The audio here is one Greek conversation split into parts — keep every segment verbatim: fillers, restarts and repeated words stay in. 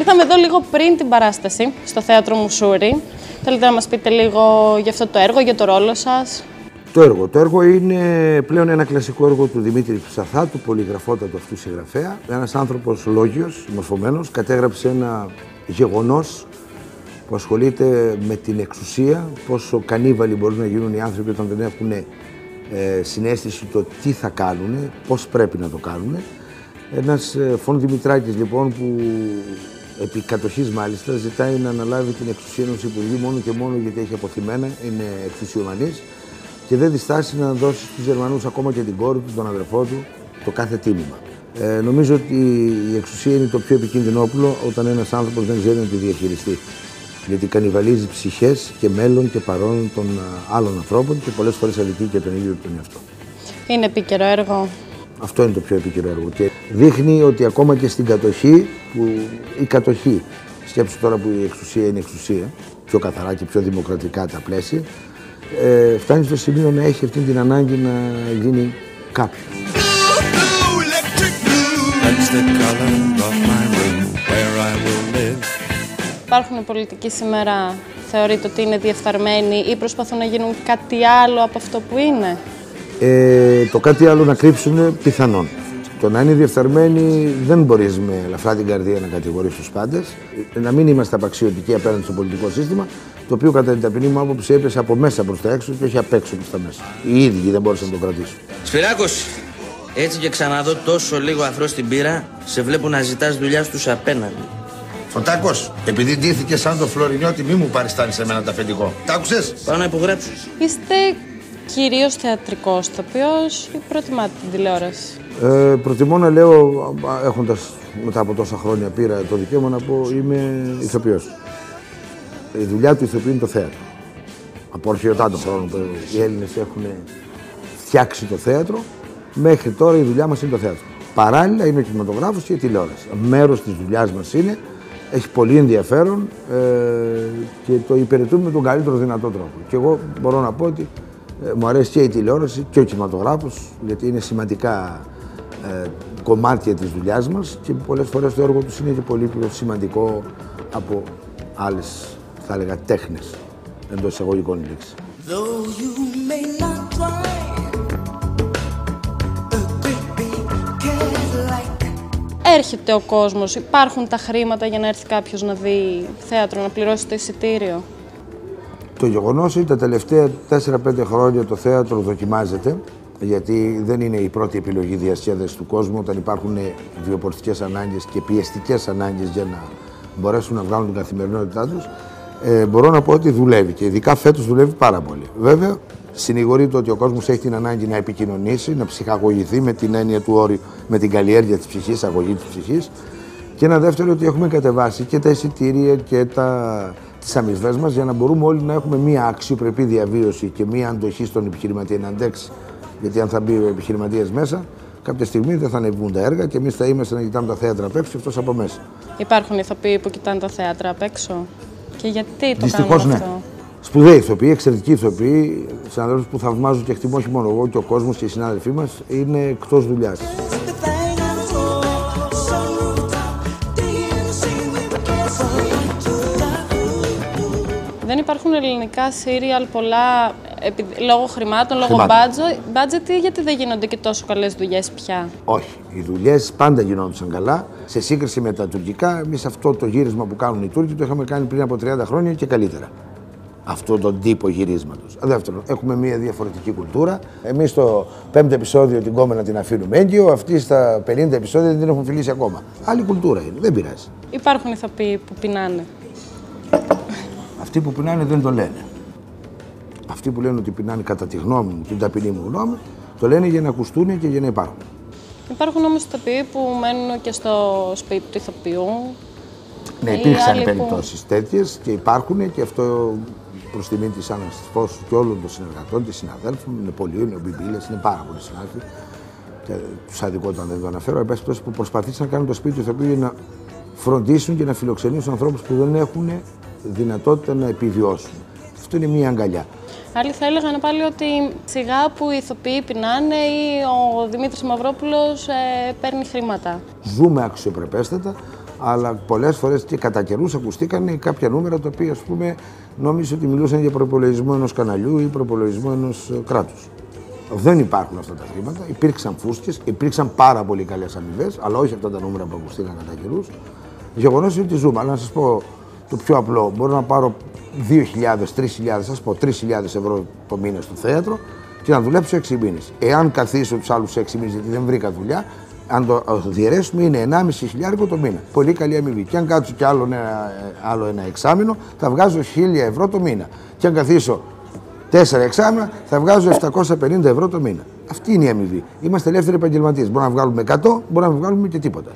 Ήρθαμε εδώ λίγο πριν την παράσταση, στο Θέατρο Μουσούρη. Θέλετε να μας πείτε λίγο για αυτό το έργο, για το ρόλο σας? Το έργο. Το έργο είναι πλέον ένα κλασικό έργο του Δημήτρη Ψαθά, του πολυγραφότατου αυτού συγγραφέα. Ένας άνθρωπος λόγιος, μορφωμένος, κατέγραψε ένα γεγονός που ασχολείται με την εξουσία, πόσο κανίβαλοι μπορούν να γίνουν οι άνθρωποι όταν δεν έχουν ε, συναίσθηση το τι θα κάνουν, πώς πρέπει να το κάνουν. Ένας ε, Φων Δημητράκης λοιπόν που επί κατοχής μάλιστα ζητάει να αναλάβει την εξουσία ενός υπουργείου μόνο και μόνο γιατί έχει αποθυμένα, είναι εξουσιομανής και δεν διστάσει να δώσει στους Γερμανούς ακόμα και την κόρη του, τον αδερφό του, το κάθε τίμημα. Ε, νομίζω ότι η εξουσία είναι το πιο επικίνδυνο όπλο όταν ένας άνθρωπος δεν ξέρει να τη διαχειριστεί. Γιατί κανιβαλίζει ψυχές και μέλλον και παρόν των άλλων ανθρώπων και πολλές φορές αδικεί και τον ίδιο τον εαυτό. Είναι επίκαιρο έργο. Αυτό είναι το πιο επίκαιρο έργο και δείχνει ότι ακόμα και στην κατοχή, που η κατοχή, σκέψου τώρα που η εξουσία είναι εξουσία, πιο καθαρά και πιο δημοκρατικά τα πλαίσια, ε, φτάνει στο σημείο να έχει αυτή την ανάγκη να γίνει κάποιος. Υπάρχουν πολιτικοί σήμερα, θεωρείτε ότι είναι διεφθαρμένοι ή προσπαθούν να γίνουν κάτι άλλο από αυτό που είναι? Ε, το κάτι άλλο να κρύψουν πιθανόν. Το να είναι διεφθαρμένοι δεν μπορείς με ελαφρά την καρδία να κατηγορείς τους πάντες. Να μην είμαστε απαξιωτικοί απέναντι στο πολιτικό σύστημα, το οποίο κατά την ταπεινή μου άποψη έπεσε από μέσα προς τα έξω και όχι απ' έξω προς τα μέσα. Οι ίδιοι δεν μπόρεσαν να το κρατήσουν. Σπυράκος, έτσι και ξαναδώ τόσο λίγο αφρό στην πύρα, σε βλέπω να ζητάς δουλειά στους απέναντι. Φωτάκος, επειδή ντύθηκε σαν το Φλωρινιώτη, μη μου παριστάνεις εμένα το αφεντικό. Τ' άκουσες? Πάω να υπογράψω. Είστε κυρίως θεατρικός ηθοποιός ή προτιμάτε την τηλεόραση? Ε, προτιμώ να λέω, έχοντας μετά από τόσα χρόνια πήρα το δικαίωμα να πω είμαι ηθοποιός. Η δουλειά του ηθοποιού είναι το θέατρο. Από αρχαιοτά των χρόνων που οι Έλληνες έχουν φτιάξει το θέατρο, μέχρι τώρα η δουλειά μας είναι το θέατρο. Παράλληλα είναι ο κινηματογράφος και η τηλεόραση. Μέρος της δουλειάς μας είναι, έχει πολύ ενδιαφέρον ε, και το υπηρετούμε με τον καλύτερο δυνατό τρόπο. Και εγώ μπορώ να πω ότι ε, μου αρέσει και η τηλεόραση και ο κινηματογράφος, γιατί είναι σημαντικά ε, κομμάτια της δουλειάς μας και πολλές φορές το έργο τους είναι και πολύ πιο σημαντικό από άλλες, θα έλεγα, τέχνες, εντός εισαγωγικών λέξης. Έρχεται ο κόσμος, υπάρχουν τα χρήματα για να έρθει κάποιος να δει θέατρο, να πληρώσει το εισιτήριο? Το γεγονός είναι τα τελευταία τέσσερα πέντε χρόνια το θέατρο δοκιμάζεται, γιατί δεν είναι η πρώτη επιλογή διασκέδασης του κόσμου όταν υπάρχουν βιοπορτικές ανάγκες και πιεστικές ανάγκες για να μπορέσουν να βγάλουν την καθημερινότητά τους. Ε, μπορώ να πω ότι δουλεύει και ειδικά φέτος δουλεύει πάρα πολύ. Βέβαια, συνηγορείται ότι ο κόσμος έχει την ανάγκη να επικοινωνήσει, να ψυχαγωγηθεί με την έννοια του όρου, με την καλλιέργεια της ψυχής, αγωγή της ψυχής. Και ένα δεύτερο, ότι έχουμε κατεβάσει και τα εισιτήρια και τα, τις αμοιβές μας για να μπορούμε όλοι να έχουμε μία αξιοπρεπή διαβίωση και μία αντοχή στον επιχειρηματία να αντέξει. Γιατί αν θα μπει ο επιχειρηματίας μέσα, κάποια στιγμή δεν θα ανεβούν τα έργα και εμείς θα είμαστε να κοιτάμε τα θέατρα απ' έξω και αυτός από μέσα. Υπάρχουν ηθοποιοί που κοιτάνε τα θέατρα απ' έξω και γιατί το Δυστυχώς, κάνουν ναι. αυτό? Σπουδαίοι ηθοποιοί, εξαιρετικοί ηθοποιοί, συναδέλφους που θαυμάζω και εκτιμώ όχι μόνο εγώ και ο κόσμος και οι συνάδελφοί μας, είναι εκτός δουλειάς. Δεν υπάρχουν ελληνικά σύριαλ πολλά επί, λόγω χρημάτων, λόγω budget, γιατί δεν γίνονται και τόσο καλές δουλειές πια? Όχι. Οι δουλειές πάντα γινόντουσαν καλά. Σε σύγκριση με τα τουρκικά, εμείς αυτό το γύρισμα που κάνουν οι Τούρκοι το είχαμε κάνει πριν από τριάντα χρόνια και καλύτερα. Αυτό τον τύπο γυρίσματος. Δεύτερον, έχουμε μια διαφορετική κουλτούρα. Εμείς στο πέμπτο επεισόδιο την κόμενα την αφήνουμε έγκυο, αυτοί στα πενήντα επεισόδια δεν την έχουν φιλήσει ακόμα. Άλλη κουλτούρα είναι, δεν πειράζει. Υπάρχουν ηθοποιοί που πεινάνε? Αυτοί που πεινάνε δεν το λένε. Αυτοί που λένε ότι πεινάνε κατά τη γνώμη μου, την ταπεινή μου γνώμη, το λένε για να ακουστούν και για να υπάρχουν. Υπάρχουν όμως ηθοποιοί που μένουν και στο σπίτι του ηθοποιού. Ναι, υπήρξαν περιπτώσεις που... τέτοιες και υπάρχουν και αυτό προς τιμή της Άννας της Φώσου και όλων των συνεργατών, της συναδέλφων. Είναι πολλοί, είναι ο Μπιμπίλες, είναι πάρα πολλοί συνάδελφοι. Και τους αδικόταν δεν το αναφέρω. Εν πάση περιπτώσει που προσπαθήσαν να κάνουν το σπίτι του ηθοποιού για να φροντίσουν και να φιλοξενήσουν ανθρώπους που δεν έχουν δυνατότητα να επιβιώσουν. Αυτό είναι μία αγκαλιά. Άλλοι θα έλεγαν πάλι ότι σιγά που οι ηθοποιοί πεινάνε ή ο Δημήτρης Μαυρόπουλος ε, παίρνει χρήματα. Ζούμε αξιοπρεπέστατα. Αλλά πολλές φορές και κατά καιρούς ακουστήκαν κάποια νούμερα τα οποία, ας πούμε, νόμιζε ότι μιλούσαν για προπολογισμό ενός καναλιού ή προπολογισμό ενός κράτους. Δεν υπάρχουν αυτά τα χρήματα. Υπήρξαν φούσκες, υπήρξαν πάρα πολύ καλές αμοιβές, αλλά όχι αυτά τα νούμερα που ακουστήκαν κατά καιρούς. Γεγονός είναι ότι ζούμε. Αλλά να σας πω το πιο απλό: μπορώ να πάρω δύο χιλιάδες, τρεις χιλιάδες, σας πω τρεις χιλιάδες ευρώ το μήνα στο θέατρο και να δουλέψω έξι μήνες. Εάν καθίσω τους άλλους έξι μήνες, γιατί δεν βρήκα δουλειά, αν το διαιρέσουμε, είναι ενάμιση χιλιάδες το μήνα. Πολύ καλή αμοιβή. Και αν κάτσω κι άλλο ένα, άλλο ένα εξάμηνο, θα βγάζω χίλια ευρώ το μήνα. Και αν καθίσω τέσσερα εξάμηνα, θα βγάζω επτακόσια πενήντα ευρώ το μήνα. Αυτή είναι η αμοιβή. Είμαστε ελεύθεροι επαγγελματίες. Μπορούμε να βγάλουμε εκατό, μπορούμε να βγάλουμε και τίποτα.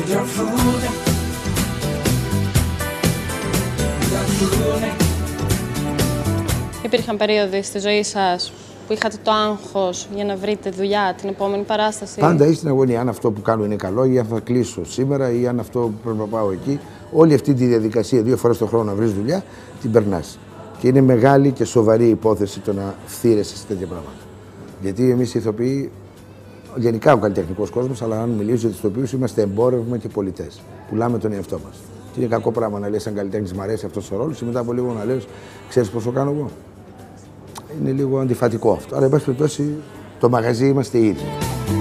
Υπήρχαν περίοδοι στη ζωή σας που είχατε το άγχος για να βρείτε δουλειά, την επόμενη παράσταση? Πάντα είσαι στην αγωνία. Αν αυτό που κάνω είναι καλό, ή αν θα κλείσω σήμερα, ή αν αυτό που πρέπει να πάω εκεί. Όλη αυτή τη διαδικασία, δύο φορές το χρόνο να βρεις δουλειά, την περνάς. Και είναι μεγάλη και σοβαρή υπόθεση το να φθείρεσαι σε τέτοια πράγματα. Γιατί εμείς οι ηθοποιοί, γενικά ο καλλιτεχνικός κόσμος, αλλά αν μιλήσω για τους ηθοποιούς, είμαστε εμπόρευμα και πολιτές. Πουλάμε τον εαυτό μας. Και είναι κακό πράγμα να λες σαν καλλιτέχνης, μ' αρέσει αυτός ο ρόλος, και μετά από λίγο να λες, ξέρεις πόσο κάνω εγώ. Είναι λίγο αντιφατικό αυτό. Αλλά, εν πάση περιπτώσει, το μαγαζί είμαστε οι ίδιοι.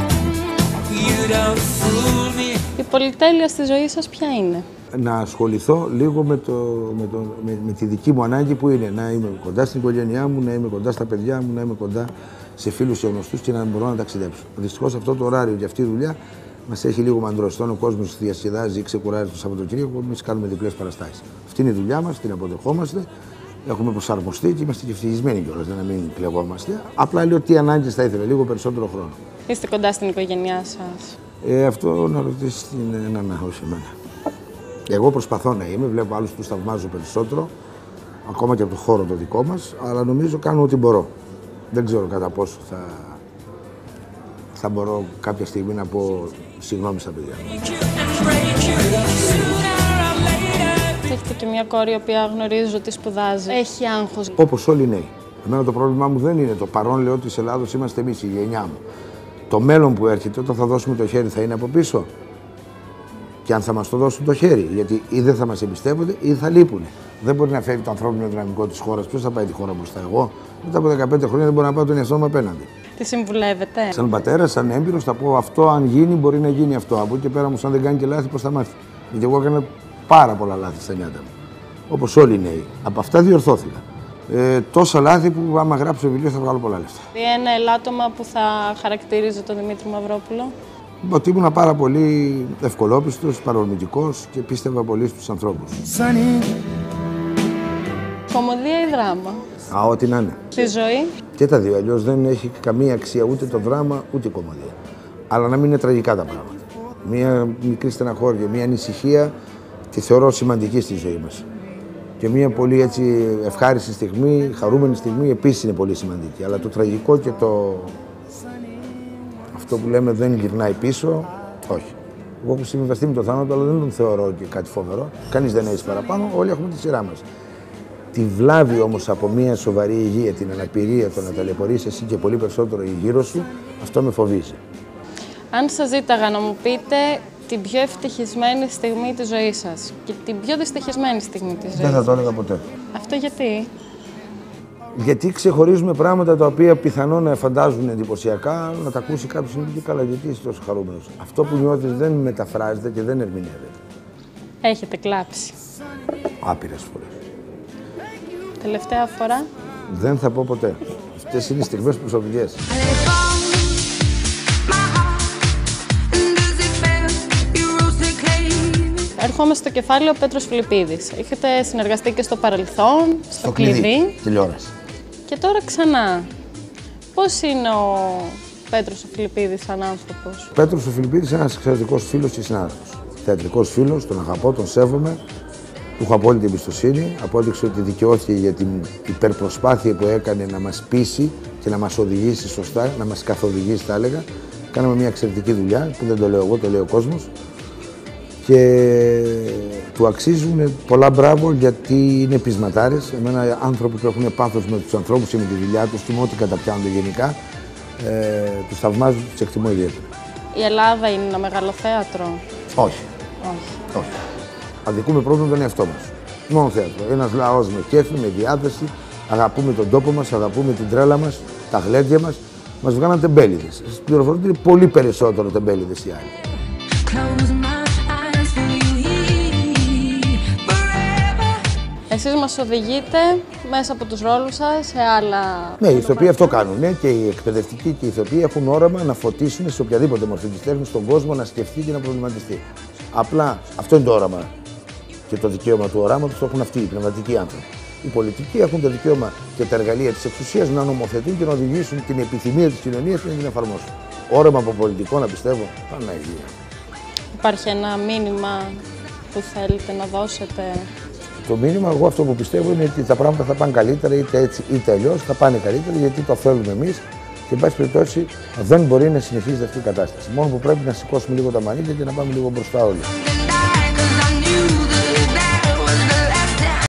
Η πολυτέλεια στη ζωή σας ποια είναι? Να ασχοληθώ λίγο με, το, με, το, με, με τη δική μου ανάγκη που είναι να είμαι κοντά στην οικογένειά μου, να είμαι κοντά στα παιδιά μου, να είμαι κοντά σε φίλους και γνωστούς και να μπορώ να ταξιδέψω. Δυστυχώς αυτό το ωράριο και αυτή η δουλειά μας έχει λίγο μαντρώσει. Όταν ο κόσμος διασκεδάζει ή ξεκουράζει το Σαββατοκύριακο, εμείς κάνουμε διπλές παραστάσεις. Αυτή είναι η δουλειά μας, την αποδεχόμαστε. Έχουμε προσαρμοστεί και είμαστε και ευτυχισμένοι κιόλας, να μην πλεγόμαστε. Απλά λέω τι ανάγκες θα ήθελα, λίγο περισσότερο χρόνο. Είστε κοντά στην οικογένειά σας? Ε, αυτό να ρωτήσεις την Νανά, όχι εμένα. Εγώ προσπαθώ να είμαι, βλέπω άλλους που τους θαυμάζω περισσότερο, ακόμα και από το χώρο το δικό μας, αλλά νομίζω κάνω ό,τι μπορώ. Δεν ξέρω κατά πόσο θα, θα μπορώ κάποια στιγμή να πω συγγνώμη στα παιδιά. Έχετε και μια κόρη η οποία γνωρίζω ότι σπουδάζει. Έχει άγχος. Όπως όλοι οι νέοι. Εμένα το πρόβλημά μου δεν είναι το παρόν, λέω της Ελλάδος είμαστε εμείς, η γενιά μου. Το μέλλον που έρχεται, όταν θα δώσουμε το χέρι, θα είναι από πίσω. Και αν θα μας το δώσουν το χέρι, γιατί ή δεν θα μας εμπιστεύονται ή θα λείπουνε. Δεν μπορεί να φεύγει το ανθρώπινο δυναμικό της χώρας. Ποιος θα πάει τη χώρα μπροστά? Εγώ. Μετά από δεκαπέντε χρόνια δεν μπορώ να πάω τον εαυτό μου απέναντι. Τι συμβουλεύετε? Σαν πατέρα, σαν έμπειρος, θα πω αυτό. Αν γίνει, μπορεί να γίνει αυτό. Από εκεί και πέρα όμως, αν δεν κάνει και λάθη, πώς θα μάθει? Γιατί εγώ έκανα πάρα πολλά λάθη στα νιάτα μου. Όπως όλοι οι νέοι. Από αυτά διορθώθηκα. Ε, τόσα λάθη που άμα γράψω βιβλίο θα βγάλω πολλά λεφτά. Ένα ελάττωμα που θα χαρακτηρίζει τον Δημήτρη Μαυρόπουλο? Ότι ήμουν πάρα πολύ ευκολόπιστος, παρορμητικός και πίστευα πολύ στους ανθρώπους. Κωμωδία ή δράμα? Α, ό,τι να είναι. Στη ζωή? Και τα δύο. Αλλιώς δεν έχει καμία αξία ούτε το δράμα ούτε η κωμωδία. Αλλά να μην είναι τραγικά τα πράγματα. Μία μικρή στεναχώρια, μία ανησυχία τη θεωρώ σημαντική στη ζωή μας. Και μία πολύ έτσι ευχάριστη στιγμή, χαρούμενη στιγμή επίσης είναι πολύ σημαντική. Αλλά το τραγικό και το. Αυτό που λέμε δεν γυρνάει πίσω, όχι. Εγώ έχω συμβιβαστεί με το θάνατο, αλλά δεν τον θεωρώ και κάτι φοβερό. Κανείς δεν έχει παραπάνω, όλοι έχουμε τη σειρά μας. Τη βλάβη όμως από μια σοβαρή υγεία, την αναπηρία, το να ταλαιπωρείς εσύ και πολύ περισσότερο η γύρω σου, αυτό με φοβίζει. Αν σας ζήταγα να μου πείτε την πιο ευτυχισμένη στιγμή της ζωής σας και την πιο δυστυχισμένη στιγμή της ζωής σας. Δεν θα το έλεγα ποτέ. Αυτό γιατί? Γιατί ξεχωρίζουμε πράγματα τα οποία πιθανόν να φαντάζουν εντυπωσιακά, να τα ακούσει κάποιος είναι και καλά, γιατί είσαι τόσο χαρούμενος. Αυτό που νιώθεις δεν μεταφράζεται και δεν ερμηνεύεται. Έχετε κλάψει? Άπειρες φορές. Τελευταία φορά? Δεν θα πω ποτέ. Αυτές είναι στιγμές προσωπικές. Ερχόμαστε στο κεφάλαιο Πέτρος Φιλιππίδης. Έχετε συνεργαστεί και στο παρελθόν, στο, στο κλειδί, κλειδί, τηλεόραση. Και τώρα ξανά. Πώς είναι ο Πέτρος ο Φιλιππίδης σαν άνθρωπος? Ο Πέτρος ο Φιλιππίδης είναι ένας εξαιρετικός φίλος και συνάδελφος. Θεατρικός φίλος, τον αγαπώ, τον σέβομαι. Του έχω απόλυτη εμπιστοσύνη. Απόδειξε ότι δικαιώθηκε για την υπερπροσπάθεια που έκανε να μας πείσει και να μας οδηγήσει σωστά, να μας καθοδηγήσει, θα έλεγα. Κάναμε μια εξαιρετική δουλειά, που δεν το λέω εγώ, το λέει ο κόσμος. Και του αξίζουν πολλά μπράβο γιατί είναι πεισματάρες. Εμένα άνθρωποι που έχουν πάθος με τους ανθρώπους και με τη δουλειά τους και με ό,τι καταπιάνονται γενικά, ε, τους θαυμάζω, τους εκτιμώ ιδιαίτερα. Η Ελλάδα είναι ένα μεγάλο θέατρο? Όχι. Όχι. Όχι. Αδικούμε πρώτον τον εαυτό μας. Μόνο θέατρο. Ένας λαός με κέφι, με διάθεση, αγαπούμε τον τόπο μας, αγαπούμε την τρέλα μας, τα γλέντια μας. Μας βγάλαν τεμπέληδες. Σας πληροφορώ ότι είναι πολύ περισσότερο τεμπέληδες οι άλλοι. Εσείς μας οδηγείτε μέσα από τους ρόλους σας σε άλλα... Ναι, οι ηθοποιοί αυτό κάνουν. Ναι, και οι εκπαιδευτικοί και οι ηθοποιοί έχουν όραμα να φωτίσουν σε οποιαδήποτε μορφή της τέχνης στον κόσμο να σκεφτεί και να προβληματιστεί. Απλά αυτό είναι το όραμα και το δικαίωμα του οράματος το έχουν αυτοί οι πνευματικοί άνθρωποι. Οι πολιτικοί έχουν το δικαίωμα και τα εργαλεία της εξουσίας να νομοθετούν και να οδηγήσουν την επιθυμία της κοινωνίας και να την εφαρμόσουν. Όραμα από πολιτικό, να πιστεύω, Παναγία. Υπάρχει ένα μήνυμα που θέλετε να δώσετε? Το μήνυμα, εγώ αυτό που πιστεύω είναι ότι τα πράγματα θα πάνε καλύτερα, είτε έτσι είτε αλλιώς, θα πάνε καλύτερα γιατί το θέλουμε εμείς και, εν πάση περιπτώσει, δεν μπορεί να συνεχίζεται αυτή η κατάσταση. Μόνο που πρέπει να σηκώσουμε λίγο τα μανίκια και να πάμε λίγο μπροστά όλοι.